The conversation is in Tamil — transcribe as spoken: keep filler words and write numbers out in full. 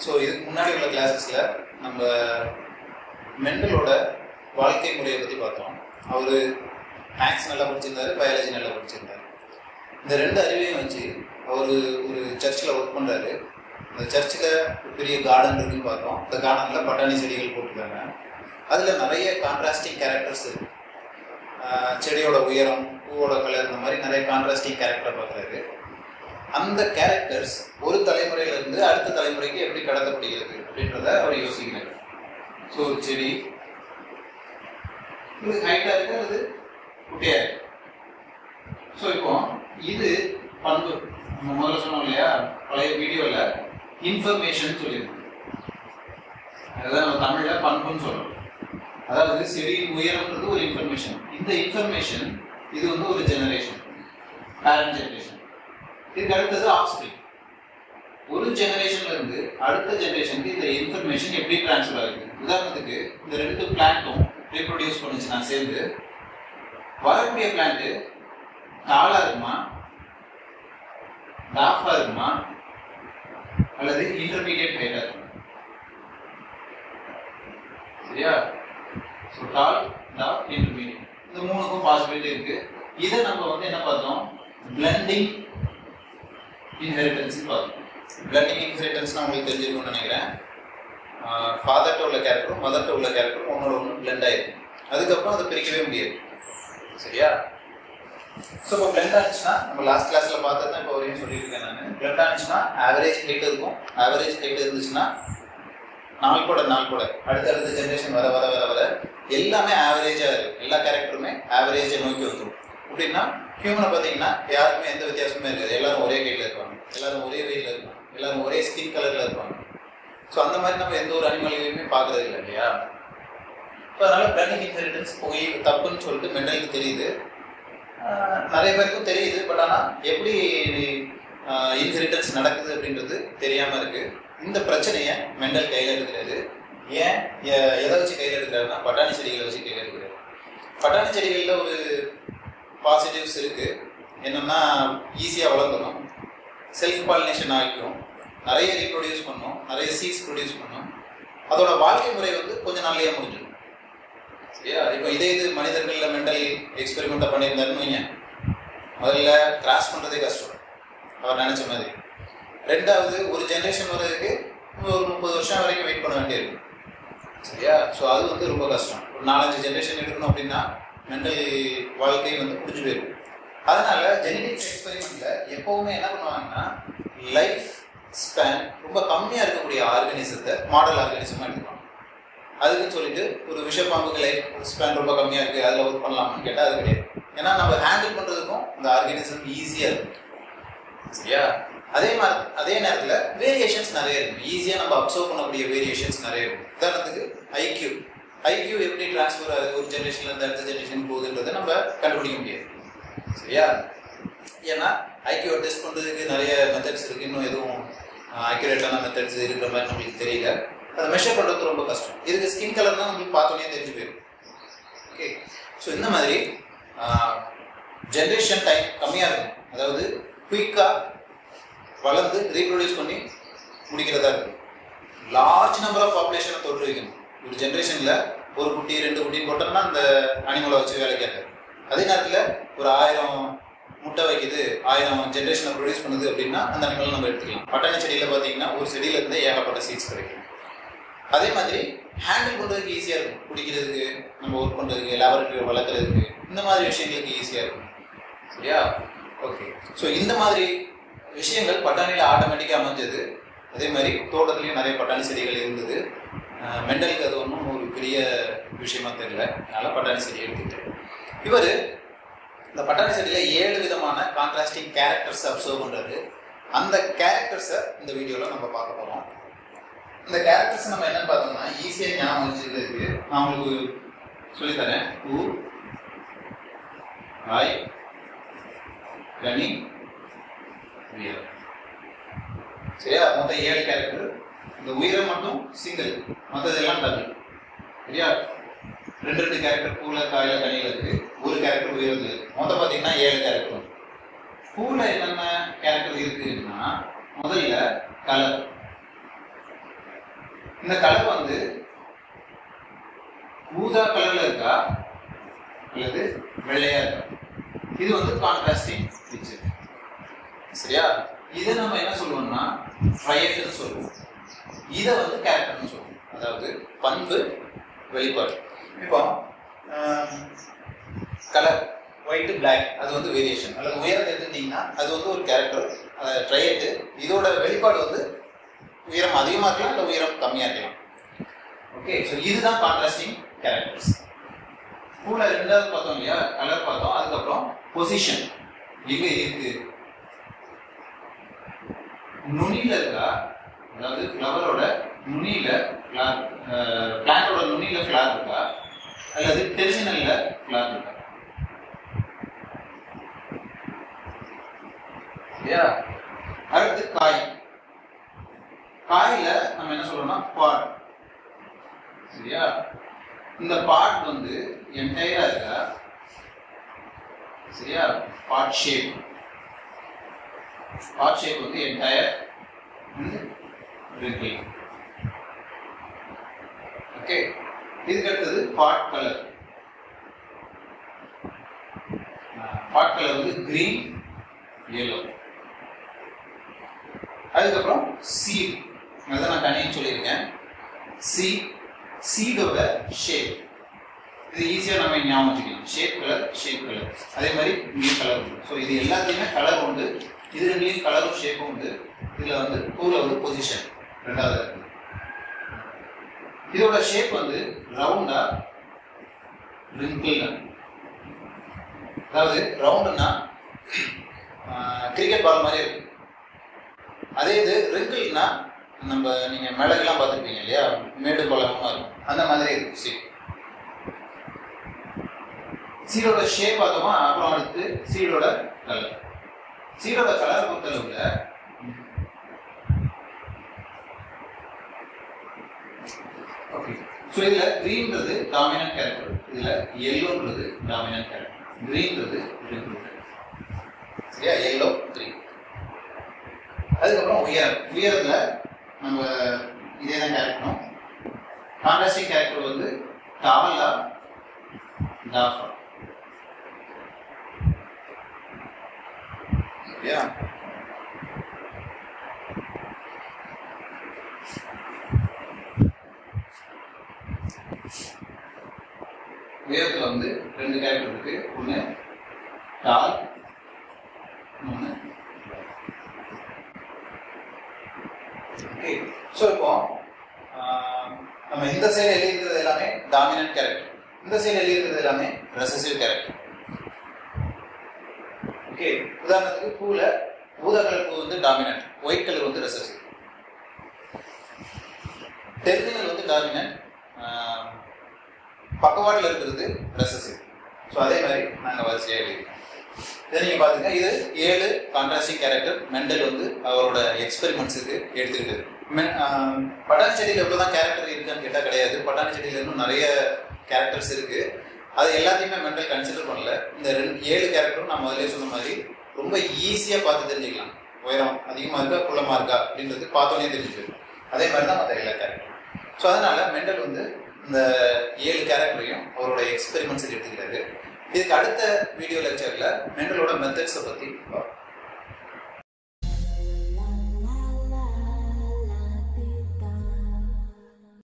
ஸோ இதுக்கு முன்னாடி உள்ள கிளாஸஸில் நம்ம மெண்டலோட வாழ்க்கை முறையை பற்றி பார்த்தோம். அவர் மேக்ஸ் நல்லா படிச்சிருந்தாரு, பயாலஜி நல்லா படிச்சிருந்தாரு. இந்த ரெண்டு அறிவையும் வச்சு அவர் ஒரு சர்ச்சில் ஒர்க் பண்ணுறாரு. அந்த சர்ச்சில் ஒரு பெரிய கார்டன் இருக்குன்னு பார்த்தோம். அந்த கார்டனில் பட்டாணி செடிகள் போட்டிருக்காங்க. அதில் நிறைய கான்ட்ராஸ்டிங் கேரக்டர்ஸ் இருக்குது. செடியோட உயரம், பூவோட கலர், இந்த மாதிரி நிறைய கான்ட்ராஸ்டிங் கேரக்டரை பார்க்குறாரு. அந்த கேரக்டர்ஸ் ஒரு தலைமுறையிலேருந்து அடுத்த தலைமுறைக்கு எப்படி கடத்தப்படுகிறது அப்படின்றத அவர் யோசிக்கிறார். ஸோ செடி இது ஹைட்டாக இருக்கு, அது குட்டியாக இருக்கு. ஸோ இப்போ இது பண்பு, நம்ம முதல்ல சொன்னோம் இல்லையா பழைய வீடியோவில், இன்ஃபர்மேஷன் சொல்லியிருக்கோம். அதுதான் நம்ம தமிழில் பண்புன்னு சொல்கிறோம். அதாவது செடியின் உயரம்ன்றது ஒரு இன்ஃபர்மேஷன். இந்த இன்ஃபர்மேஷன் இது வந்து ஒரு ஜெனரேஷன், பேரண்ட் ஜெனரேஷன். இதுக்கு அடுத்தது ஆஃப்ஸ்பிரிங். ஒரு ஜெனரேஷன்ல இருந்து அடுத்த ஜெனரேஷனுக்கு இந்த இன்ஃபர்மேஷன் எப்படி டிரான்ஸ்ஃபர் ஆகுது. உதாரணத்துக்கு இந்த ரெண்டு பிளான்ட்டும் ரீப்ரொடியூஸ் பண்ணுச்சுன்னா சேர்ந்து வரக்கூடிய பிளான்ட் டாலா இருக்குமா, டாஃபா இருக்குமா, அல்லது இன்டர்மீடியட் ஹைட்டா இருக்குமா? சரியா? ஸோ டால், டாஃப், இன்டர்மீடியட், இந்த மூணுக்கும் பாசிபிலிட்டி இருக்கு. இதை நம்ம வந்து என்ன பார்த்தோம், பிளண்டிங் இன்ஹெரிட்டன்ஸ் பார்த்தோம். பிளண்டிங் இன்ஹெரிட்டன்ஸ்னா உங்களுக்கு தெரிஞ்சிருக்கும்னு நினைக்கிறேன். ஃபாதர்கிட்ட உள்ள கேரக்டரும் மதர்கிட்ட உள்ள கேரக்டரும் ஒன்னோட ஒன்று பிளெண்ட் ஆயிருக்கும். அதுக்கப்புறம் அதை பிரிக்கவே முடியாது. சரியா? ஸோ இப்போ பிளெண்ட் ஆனிச்சுன்னா நம்ம லாஸ்ட் கிளாஸ்ல பார்த்தது தான் இப்போ வரையும் சொல்லியிருக்கேன் நான். பிளெண்ட் ஆனிச்சுன்னா ஆவரேஜ் ஹைட் இருக்கும். ஆவரேஜ் ஹைட் இருந்துச்சுன்னா நாள் கூட நாள் கூட அடுத்தடுத்த ஜென்ரேஷன் வர வர வர வர எல்லாமே ஆவரேஜா இருக்கு. எல்லா கேரக்டருமே ஆவரேஜை நோக்கி வந்துடும். அப்படின்னா ஹியூமனை பார்த்தீங்கன்னா யாருக்குமே எந்த வித்தியாசமே இருக்காது. எல்லாரும் ஒரே ஹைட்ல இருப்பாங்க, எல்லாரும் ஒரே வெயிட்ல இருப்பாங்க, எல்லாரும் ஒரே ஸ்கின் கலர்ல இருப்பாங்க. ஸோ அந்த மாதிரி நம்ம எந்த ஒரு அனிமல்லையுமே பார்க்கறது இல்லை இல்லையா? இப்போ அதனால பிளண்டிங் இன்ஹெரிட்டன்ஸ் போய் தப்புன்னு சொல்லிட்டு மெண்டலுக்கு தெரியுது, நிறைய பேருக்கும் தெரியுது. பட் ஆனால் எப்படி இன்ஹெரிட்டன்ஸ் நடக்குது அப்படின்றது தெரியாமல் இருக்கு. இந்த பிரச்சனையை மெண்டல் கையில் எடுக்கிறாரு. ஏன் எதை வச்சு கையில் எடுக்கிறாருன்னா பட்டாணி செடிகளை வச்சு கையில் எடுக்கிறாரு. பட்டாணி செடிகளில் ஒரு பாசிட்டிவ்ஸ் இருக்கு. என்னன்னா ஈஸியாக வளர்ந்துடும், செல்ஃப் பாலினேஷன் ஆகிக்கும், நிறைய ரீப்ரொடியூஸ் பண்ணும், நிறைய சீட்ஸ் ப்ரொடியூஸ் பண்ணும். அதோட வாழ்க்கை முறை வந்து கொஞ்ச நாள்லயே முடிஞ்சிடும். சரியா? இப்போ இதே இது மனிதர்களில் மெண்டல் எக்ஸ்பெரிமெண்ட்டை பண்ணியிருந்தாருன்னு வைங்க, முதல்ல கிராஸ் பண்ணுறதே கஷ்டம் அவர் நினச்ச மாதிரி. ரெண்டாவது ஒரு ஜென்ரேஷன் வர்றதுக்கு ஒரு முப்பது வருஷம் வரைக்கும் வெயிட் பண்ண வேண்டியிருக்கு. சரியா? ஸோ அது வந்து ரொம்ப கஷ்டம். ஒரு நாலஞ்சு ஜென்ரேஷன் எடுக்கணும் அப்படின்னா மெண்டல் வாழ்க்கை வந்து முடிஞ்சு போயிருக்கும். அதனால ஜெனடிக்ஸ் எக்ஸ்பெரிமெண்ட்ல எப்பவுமே என்ன பண்ணுவாங்கன்னா லைஃப் ஸ்பேன் ரொம்ப கம்மியாக இருக்கக்கூடிய ஆர்கானிசத்தை மாடல் ஆர்கானிசமாக எடுத்துப்பாங்க. அதுக்குன்னு சொல்லிட்டு ஒரு விஷப்பாம்புக்கு லைஃப் ஸ்பேன் ரொம்ப கம்மியாக இருக்குது, அதில் ஒர்க் பண்ணலாமான்னு கேட்டால் அது கிடையாது. ஏன்னா நம்ம ஹேண்டில் பண்ணுறதுக்கும் அந்த ஆர்கானிசம் ஈஸியாக இருக்கும். சரியா? அதே மாதிரி அதே நேரத்தில் வேரியேஷன்ஸ் நிறைய இருக்கும். ஈஸியாக நம்ம அப்சர்வ் பண்ணக்கூடிய வேரியேஷன்ஸ் நிறைய இருக்கும். உதாரணத்துக்கு ஐக்யூ ஐக்யூ எப்படி டிரான்ஸ்ஃபர் ஆகுது, ஒரு ஜென்ரேஷன்லேருந்து அடுத்த ஜென்ரேஷன் போகுதுன்றதை நம்ம கண்டுபிடிக்க முடியாது. சரியா? ஏன்னா ஐக்யூ டெஸ்ட் பண்ணுறதுக்கு நிறைய மெத்தட்ஸ் இருக்குது. இன்னும் எதுவும் அக்யூரேட்டான மெத்தட்ஸ் இருக்கிற மாதிரி நம்மளுக்கு தெரியல. அதை மெஷர் பண்ணுறது ரொம்ப கஷ்டம். இதுக்கு ஸ்கின் கலர் தான் நம்மளுக்கு பார்த்தோன்னே தெரிஞ்சு போயிடும். ஓகே. ஸோ இந்த மாதிரி ஜென்ரேஷன் டைம் கம்மியாக இருக்கும். அதாவது குயிக்காக வளர்ந்து ரீப்ரொடியூஸ் பண்ணி முடிக்கிறதா இருக்கும். லார்ஜ் நம்பர் ஆஃப் பாப்புலேஷனை தொற்று வைக்கணும். ஒரு ஜென்ரேஷனில் ஒரு குட்டி ரெண்டு குட்டி போட்டோம்னா அந்த அனிமலை வச்சு வேலை கேட்காது. அதே நேரத்தில் ஒரு ஆயிரம் முட்டை வைக்குது, ஆயிரம் ஜென்ரேஷனை ப்ரொடியூஸ் பண்ணுது அப்படின்னா அந்த அனிமல் நம்ம எடுத்துக்கலாம். பட்டாணி செடியில் பார்த்தீங்கன்னா ஒரு செடியில இருந்து ஏகப்பட்ட சீட்ஸ் கிடைக்கும். அதே மாதிரி ஹேண்டில் பண்ணுறதுக்கு ஈஸியாக இருக்கும். குடிக்கிறதுக்கு, நம்ம ஒர்க் பண்ணுறதுக்கு, லேபரட்டரி வளர்க்குறதுக்கு, இந்த மாதிரி விஷயங்களுக்கு ஈஸியாக இருக்கும். சரியா? ஓகே. ஸோ இந்த மாதிரி விஷயங்கள் பட்டாணியில் ஆட்டோமேட்டிக்காக அமைஞ்சது. அதே மாதிரி தோட்டத்துலேயும் நிறைய பட்டாணி செடிகள் இருந்தது. மெண்டலுக்கு அது ஒன்றும் ஒரு பெரிய விஷயமா தெரியல, அதனால் பட்டாணி செடி எடுத்துக்கிட்டு இவர் இந்த பட்டாணி செடியில் ஏழு விதமான கான்ட்ராஸ்டிங் கேரக்டர்ஸ் அப்சர்வ் பண்ணுறது. அந்த கேரக்டர்ஸை இந்த வீடியோவில் நம்ம பார்க்க போகிறோம். இந்த கேரக்டர்ஸ் நம்ம என்னன்னு பார்த்தோம்னா ஈஸியாக ஞாபகம் வச்சுக்கிறதுக்கு நான் உங்களுக்கு சொல்லித்தரேன். பூ, காய், கனி, உயரம். சரியா? மொத்தம் ஏழு கேரக்டர். இந்த உயரம் மட்டும் சிங்கிள், மற்றதெல்லாம் டபுள். சரியா? ரெண்டு ரெண்டு கேரக்டர் பூல, காயில, கனியில இருக்கு. ஒரு கேரக்டர் உயர்ந்து இருக்கு. மொத்தம் பார்த்தீங்கன்னா ஏழு கேரக்டர். பூல என்னென்ன கேரக்டர் இருக்குன்னா முதல்ல கலர். இந்த கலர் வந்து ஊதா கலர்ல இருக்கா அல்லது வெள்ளையா இருக்கா? இது வந்து கான்ட்ராஸ்டிங் பிக்சர். சரியா? இதை நம்ம என்ன சொல்லுவோம்னா ட்ரையட்னு சொல்லுவோம். இதை வந்து கேரக்டர்னு சொல்லுவோம். அதாவது பண்பு வெளிப்பாடு. இப்போ கலர் ஒயிட் பிளாக் அது வந்து வேரியேஷன் அல்லது உயரம் எடுத்துட்டீங்கன்னா அது வந்து ஒரு கேரக்டர் ட்ரையட். இதோட வெளிப்பாடு வந்து உயரம் அதிகமாக இருக்கலாம் இல்லை உயரம் கம்மியாக இருக்கலாம். ஓகே, ஸோ இதுதான் கான்ட்ராஸ்டிங் கேரக்டர்ஸ். கூட ரெண்டாவது பார்த்தோம் இல்லையா, கலர் பார்த்தோம். அதுக்கப்புறம் பொசிஷன் எங்க இருக்கு, நுனியில இருக்கா, அதாவது ஃப்ளவரோட நுனியில பிளான்டோட நுனியில ஃபிளார் இருக்கா அல்லது டெர்மினல்ல ஃபிளார் இருக்கா? சரியா? அடுத்து காய். காயில நம்ம என்ன சொல்றோம்னா பாட். சரியா? இந்த பாட் வந்து என்டையரா இருக்கா? சரியா? Pod shape. பாட் ஷேப் வந்து என்டையர் wrinkle. ஓகே, இதுக்கு அடுத்தது பாட் கலர். பாட் கலர் வந்து கிரீன், yellow. அதுக்கப்புறம் சீட். அதான் நான் தனியாக சொல்லியிருக்கேன். சீட், சீடோட ஷேப். இது ஈஸியாக நம்ம ஞாபகம் வச்சுக்கலாம். Shape colour, shape colour. அதே மாதிரி இங்கே கலர் உண்டு. ஸோ இது எல்லாத்தையுமே கலர் உண்டு. இது ரெண்டுலையும் கலரும் ஷேப்பும் உண்டு. இதில் வந்து பூவில் வந்து பொசிஷன் ரெண்டாவது இருக்கு. இதோட ஷேப் வந்து ரவுண்டா ரிங்கிள். அதாவது ரவுண்டுன்னா கிரிக்கெட் பால் மாதிரி இருக்கு. அதே இது ரிங்கிள்னா நம்ம நீங்க மிளகுலாம் பார்த்துருப்பீங்க இல்லையா, மேடு பழகமா இருக்கும், அந்த மாதிரி இருக்கும் சீட். சீடோட ஷேப் பார்த்தோமா. அப்புறம் அடுத்து சீடோட கலர். சீடோட கலரை பொறுத்தளவுல ஓகே, ஸோ இதுல கிரீன்றது டாமினன்ட் கேரக்டர், இதுல எல்லோன்றது டாமினன்ட் கேரக்டர். கிரீன்றது சரியா, எல்லோ கிரீன். அதுக்கப்புறம் உயரம். உயரத்துல நம்ம இதே தான் கேரக்டரும். கான்ட்ராஸ்டிங் கேரக்டர் வந்து டாலா டாஃபா. சரியா? உயரத்துல வந்து ரெண்டு கேரக்டர் இருக்கு. ஒண்ணு டால், ஒண்ணு. ஓகே, ஸோ இப்போ நம்ம இந்த சைடு எழுதிக்கிறது எல்லாமே டாமினன்ட் கேரக்டர், இந்த சைடு எழுதிக்கிறது எல்லாமே ரெசசிவ் கேரக்டர். ஓகே, உதாரணத்துக்கு பூல ஊதா கலர் பூ வந்து டாமினன்ட், ஒயிட் கலர் வந்து ரெசசிவ். டெர்மினல் வந்து டாமினன்ட், பக்கவாட்டில் இருக்கிறது ரெசசிவ். ஸோ அதே மாதிரி நாங்கள் வரிசையாக எழுதிக்கிறோம். இதை நீங்கள் பார்த்துங்க. இது ஏழு கான்ட்ராஸ்டிங் கேரக்டர் மெண்டல் வந்து அவரோட எக்ஸ்பெரிமெண்ட்ஸுக்கு எடுத்துருக்குது. பட்டாணி செடியில் எவ்வளோ தான் கேரக்டர் இருக்குன்னு கேட்டால் கிடையாது. பட்டாணி செடியில் இன்னும் நிறைய கேரக்டர்ஸ் இருக்கு. அது எல்லாத்தையுமே மெண்டல் கன்சிடர் பண்ணல. இந்த ரெண்டு ஏழு கேரக்டரும் நம்ம அதிலே சொன்ன மாதிரி ரொம்ப ஈஸியாக பார்த்து தெரிஞ்சுக்கலாம். உயரம் அதிகமாக இருக்கா குள்ளமாக இருக்கா அப்படின்றது பார்த்தோன்னே தெரிஞ்சுக்கலாம். அதே மாதிரி தான் மற்ற எல்லா கேரக்டரும். ஸோ அதனால மெண்டல் வந்து இந்த ஏழு கேரக்டரையும் அவரோட எக்ஸ்பெரிமெண்ட்ஸுக்கு எடுத்துக்கிறாரு. இதுக்கு அடுத்த வீடியோ லெக்சரில் மெண்டலோட மெத்தட்ஸை பற்றி பார்ப்போம்.